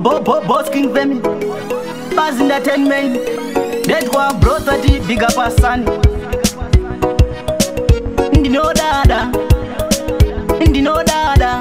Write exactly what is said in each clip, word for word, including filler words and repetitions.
bo bo boss king femi Buzz Entertainment Dead kwa bro thirty big up a son Ndino dada Ndino dada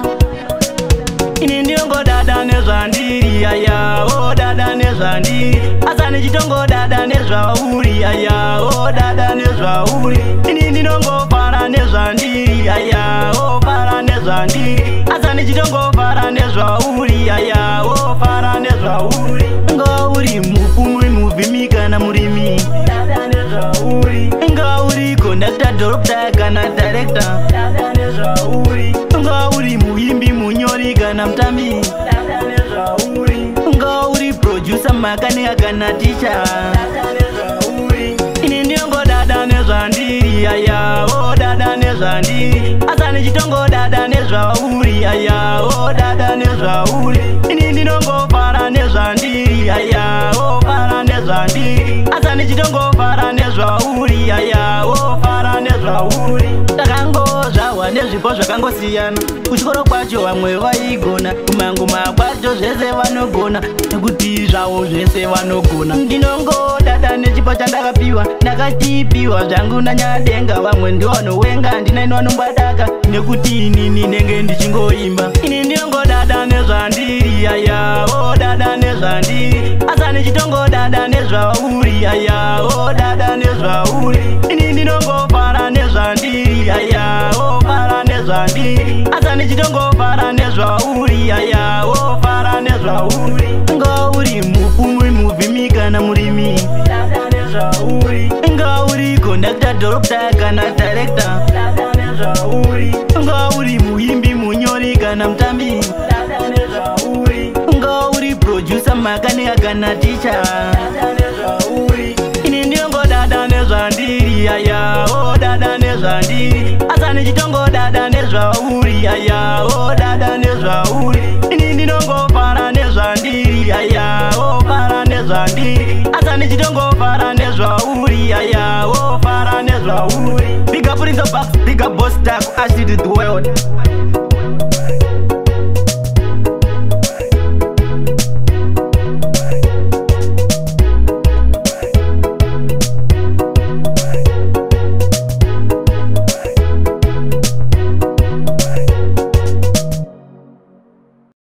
Ini ndiongo dada nezandiri aya oh dada nezandiri Asane chitongo dada nezwauri aya oh dada nezwauri Ini ndinongo para nezandiri aya oh para nezandiri Asane chitongo para nezwauri aya oh para nezwauri Ngauri mupumuri muvimika na murimi dada nezwauri Ngauri conductor doctor kana director dada nezwauri Ngauri muimbi munyori kana mtambi dada nezwauri Ngauri producer makanika kana teacher dada nezwauri Ini ndiongo dada nezandiri aya oh dada nezandiri Asane chitongo dada nezwauri aya oh dada nezwauri Ini ndinongo para nezandiri aya oh para nezandiri Asane chitongo para nezwauri aya oh para nezwauri Takangozvawa nezvipo zvakangosiyana kuchikoro kwacho vamwe vaigona kumangoma kwacho zvese vanogona nekuti zvavo zvese vanogona ndinongo dada nechipo chandakapiwa ndakatipiwa zvangu nanyadenga vamwe ndivanowenga ndinaini vanombadaka nekuti inini nenge ndichingoimba ini ndinongo dada nezvandiri aya oh dada nezvandiri Asane chitongo dada nezvauri aya oh dada nezvauri ini ndinongo para nezvandiri aya oh para nezvandiri Asane chitongo para nezvauri aya oh para nezvauri Ngauri mupumuri muvimika na murimi dada nezvauri Ngauri conductor doctor kana director dada nezvauri Ngauri muimbi munyori kana mtambi dada nezvauri Ngauri producer makanika kana teacher dada nezvauri Ini ndiongo dada nezvandiri aya oh dada nezvandiri Asane chitongo dada nezvauri aya oh dada nezvauri Ini ndinongo para nezvandiri aya oh para nezvandiri Asane chitongo para nezvauri aya oh para nezvauri Big up in the box, big up boss tag, I see the world